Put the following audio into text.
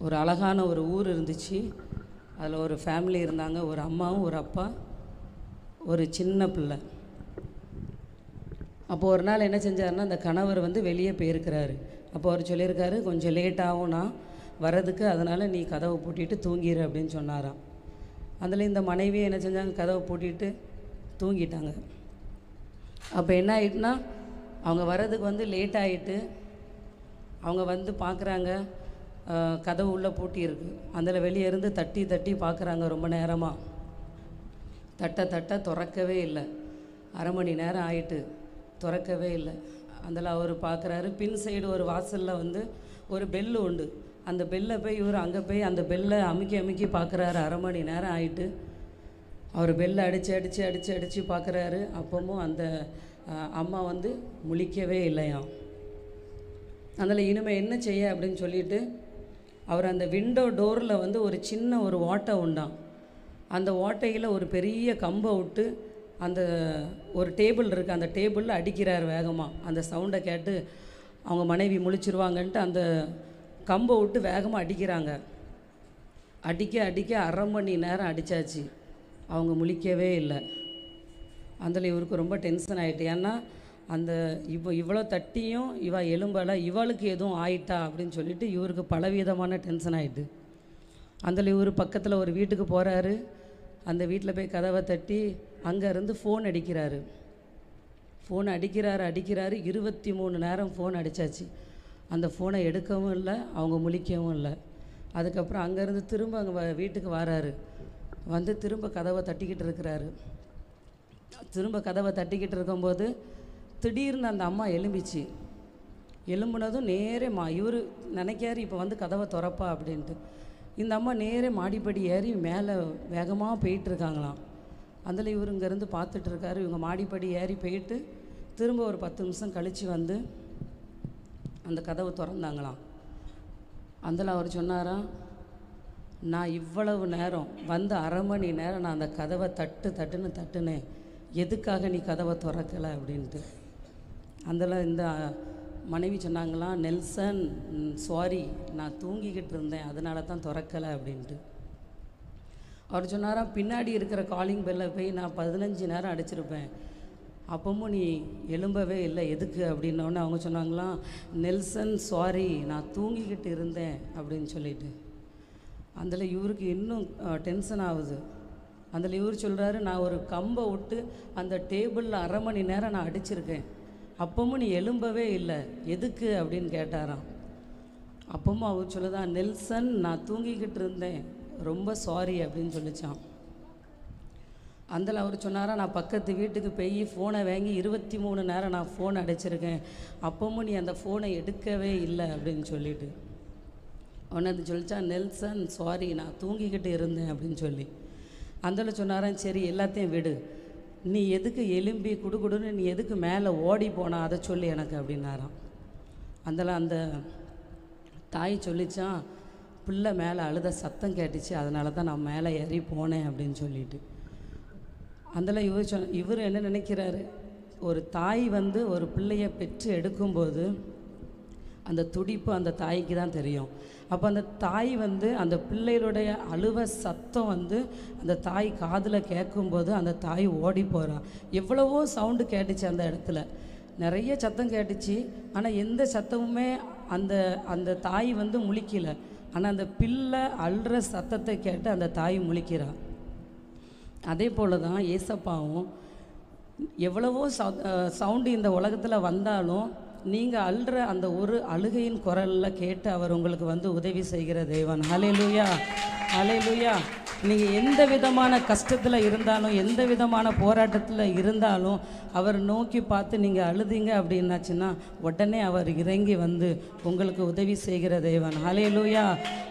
ஒரு அழகான ஒரு ஊர் இருந்துச்சு. அதில் ஒரு ஃபேமிலி இருந்தாங்க. ஒரு அம்மாவும் ஒரு அப்பா, ஒரு சின்ன பிள்ளை. அப்போது ஒரு நாள் என்ன செஞ்சாருன்னா, அந்த கணவர் வந்து வெளியே போயிருக்கிறாரு. அப்போ அவர் சொல்லியிருக்காரு, கொஞ்சம் லேட் ஆகும் நான் வர்றதுக்கு, அதனால் நீ கதவை பூட்டிட்டு தூங்கிடு அப்படின்னு சொன்னாராம். அதில் இந்த மனைவியை என்ன செஞ்சாங்க, கதவை பூட்டிட்டு தூங்கிட்டாங்க. அப்போ என்ன ஆகிட்டுனா, அவங்க வர்றதுக்கு வந்து லேட் ஆகிட்டு அவங்க வந்து பார்க்குறாங்க, கதவு உள்ளே பூட்டியிருக்கு. அதில் வெளியே இருந்து தட்டி தட்டி பார்க்குறாங்க. ரொம்ப நேரமாக தட்ட திறக்கவே இல்லை. அரை மணி நேரம் ஆகிட்டு திறக்கவே இல்லை. அதில் அவர் பார்க்குறாரு, பின் சைடு ஒரு வாசலில் வந்து ஒரு பெல்லு உண்டு. அந்த பெல்லை போய் இவர் அங்கே போய் அந்த பெல்லை அமுக்கி பார்க்குறாரு. அரை மணி நேரம் ஆகிட்டு அவர் பெல்லை அடித்து பார்க்குறாரு. அப்பவும் அந்த அம்மா வந்து முழிக்கவே இல்லையாம். அதில் இனிமேல் என்ன செய்ய அப்படின்னு சொல்லிட்டு அவர் அந்த விண்டோ டோரில் வந்து ஒரு சின்ன ஒரு ஓட்டை உண்டான். அந்த ஓட்டையில் ஒரு பெரிய கம்பை விட்டு அந்த ஒரு டேபிள் இருக்குது, அந்த டேபிளில் அடிக்கிறார் வேகமாக. அந்த சவுண்டை கேட்டு அவங்க மனைவி முழிச்சிருவாங்கன்ட்டு அந்த கம்பை விட்டு வேகமாக அடிக்கிறாங்க. அடிக்க அரை மணி நேரம் அடித்தாச்சு. அவங்க முழிக்கவே இல்லை. அதில் இவருக்கு ரொம்ப டென்ஷன் ஆகிட்டு. ஏன்னா அந்த இவ்வளோ தட்டியும் எலும்பலை, இவளுக்கு எதுவும் ஆயிட்டா அப்படின்னு சொல்லிட்டு இவருக்கு பலவிதமான டென்ஷன் ஆகிட்டு. அதில் இவர் பக்கத்தில் ஒரு வீட்டுக்கு போகிறாரு. அந்த வீட்டில் போய் கதவை தட்டி அங்கேருந்து ஃபோன் அடிக்கிறாரு. ஃபோன் அடிக்கிறாரு 23 நேரம் ஃபோன் அடித்தாச்சு. அந்த ஃபோனை எடுக்கவும் இல்லை, அவங்க முழிக்கவும் இல்லை. அதுக்கப்புறம் அங்கேருந்து திரும்ப அங்கே வீட்டுக்கு வராரு. வந்து திரும்ப கதவை தட்டிக்கிட்டு இருக்கிறாரு. திரும்ப கதவை தட்டிக்கிட்டு இருக்கும்போது திடீர்னு அந்த அம்மா எழும்பிச்சு. எலும்புனதும் நேரே இவர் நினைக்காரு இப்போ வந்து கதவை திறப்பா அப்படின்ட்டு. இந்த அம்மா நேரே மாடிப்படி ஏறி மேலே வேகமாக போயிட்டுருக்காங்களாம். அதில் இவர் இங்கேருந்து பார்த்துட்ருக்காரு. இவங்க மாடிப்படி ஏறி போயிட்டு திரும்ப ஒரு 10 நிமிஷம் கழித்து வந்து அந்த கதவை திறந்தாங்களாம். அதில் அவர் சொன்னாராம், நான் இவ்வளவு நேரம் வந்து அரை மணி நேரம் நான் அந்த கதவை தட்டுனேன், எதுக்காக நீ கதவை திறக்கலை அப்படின்ட்டு. அதில் இந்த மனைவி சொன்னாங்களாம், நெல்சன் சாரி, நான் தூங்கிக்கிட்டு இருந்தேன், அதனால தான் திறக்கலை அப்படின்ட்டு. அவர் சொன்னாராம், பின்னாடி இருக்கிற காலிங் பெல்லை போய் நான் 15 நேரம் அடிச்சிருப்பேன், அப்பவும் நீ எழும்பவே இல்லை, எதுக்கு அப்படின்னோடனே அவங்க சொன்னாங்களாம், நெல்சன் சாரி, நான் தூங்கிக்கிட்டு இருந்தேன் அப்படின்னு சொல்லிட்டு. அதில் இவருக்கு இன்னும் டென்ஷன் ஆகுது. அதில் இவர் சொல்கிறாரு, நான் ஒரு கம்பை விட்டு அந்த டேபிளில் அரை மணி நேரம் நான் அடிச்சிருக்கேன், அப்பவும் நீ எழும்பவே இல்லை, எதுக்கு அப்படின்னு கேட்டாராம். அப்பவும் அவர் சொல்லுதான், நெல்சன் நான் தூங்கிக்கிட்டு இருந்தேன், ரொம்ப சாரி அப்படின்னு சொல்லிச்சான். அதில் அவர் சொன்னாரா, நான் பக்கத்து வீட்டுக்கு போய் ஃபோனை வாங்கி 23 நேரம் நான் ஃபோன் அடிச்சிருக்கேன், அப்பவும் நீ அந்த ஃபோனை எடுக்கவே இல்லை அப்படின்னு சொல்லிட்டு. அவனை அது சொல்லிச்சான், நெல்சன் சாரி, நான் தூங்கிக்கிட்டு இருந்தேன் அப்படின்னு சொல்லி. அதில் சொன்னாரான், சரி எல்லாத்தையும் விடு, நீ எதுக்கு எலும்பி குடுன்னு நீ எதுக்கு மேலே ஓடி போனா அதை சொல்லி எனக்கு அப்படின்னாராம். அதில் அந்த தாய் சொல்லிச்சான், பிள்ளை மேலே அழுத சத்தம் கேட்டுச்சு, அதனால தான் நான் மேலே ஏறி போனேன் அப்படின்னு சொல்லிட்டு. அதில் இவர் என்ன நினைக்கிறாரு, ஒரு தாய் வந்து ஒரு பிள்ளையை பெற்று எடுக்கும்போது அந்த துடிப்பு அந்த தாய்க்கு தான் தெரியும். அப்போ அந்த தாய் வந்து அந்த பிள்ளைகளுடைய அழுவ சத்தம் வந்து அந்த தாய் காதில் கேட்கும்போது அந்த தாய் ஓடி போகிறான். எவ்வளவோ சவுண்டு கேட்டுச்சு, அந்த இடத்துல நிறைய சத்தம் கேட்டுச்சு. ஆனால் எந்த சத்தமுமே அந்த அந்த தாய் வந்து முழிக்கலை. ஆனால் அந்த பிள்ளை அழுற சத்தத்தை கேட்டு அந்த தாய் முழிக்கிறாள். அதே போல் தான் ஏசப்பாவும், எவ்வளவோ சவுண்டு இந்த உலகத்தில் வந்தாலும் நீங்கள் அழுற அந்த ஒரு அழுகையின் குரலில் கேட்டு அவர் உங்களுக்கு வந்து உதவி செய்கிற தேவன். ஹல்லேலூயா, ஹல்லேலூயா. நீங்கள் எந்த விதமான கஷ்டத்தில் இருந்தாலும், எந்த விதமான போராட்டத்தில் இருந்தாலும் அவர் நோக்கி பார்த்து நீங்கள் அழுதிங்க அப்படின்னாச்சுன்னா உடனே அவர் இறங்கி வந்து உங்களுக்கு உதவி செய்கிற தேவன். ஹல்லேலூயா.